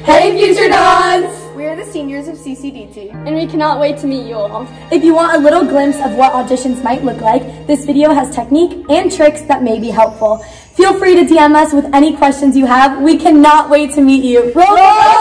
Hey Future Dons! We are the seniors of CCDT. And we cannot wait to meet you all. If you want a little glimpse of what auditions might look like, this video has technique and tricks that may be helpful. Feel free to DM us with any questions you have. We cannot wait to meet you. Roll